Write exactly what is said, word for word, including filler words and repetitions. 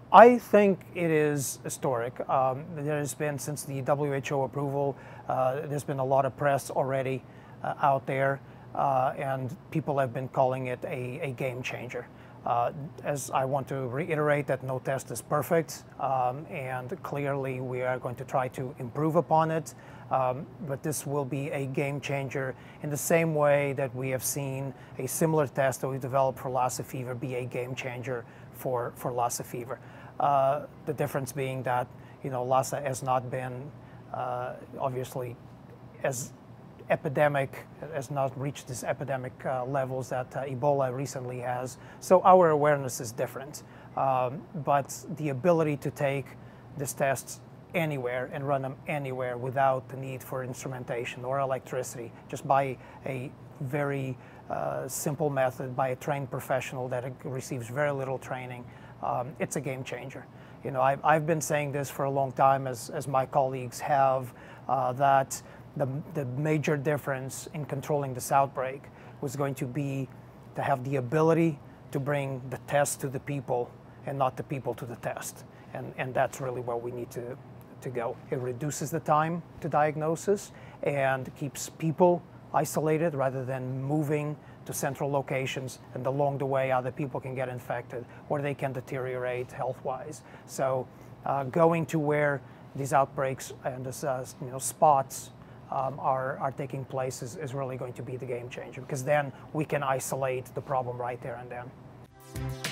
I think it is historic. Um, there's been, since the W H O approval, uh, there's been a lot of press already uh, out there, uh, and people have been calling it a, a game changer. Uh, as I want to reiterate that no test is perfect, um, and clearly we are going to try to improve upon it, um, but this will be a game changer in the same way that we have seen a similar test that we developed for Lassa fever be a game changer for, for Lassa fever. Uh, the difference being that, you know, Lassa has not been uh, obviously as epidemic, has not reached this epidemic uh, levels that uh, Ebola recently has. So our awareness is different. Um, but the ability to take these tests anywhere and run them anywhere without the need for instrumentation or electricity, just by a very uh, simple method, by a trained professional that receives very little training, um, it's a game changer. You know, I've, I've been saying this for a long time, as, as my colleagues have, uh, that The, the major difference in controlling this outbreak was going to be to have the ability to bring the test to the people and not the people to the test. And, and that's really where we need to, to go. It reduces the time to diagnosis and keeps people isolated rather than moving to central locations, and along the way other people can get infected or they can deteriorate health-wise. So uh, going to where these outbreaks and this, uh, you know, spots Um, are, are taking place is, is really going to be the game changer, because then we can isolate the problem right there and then.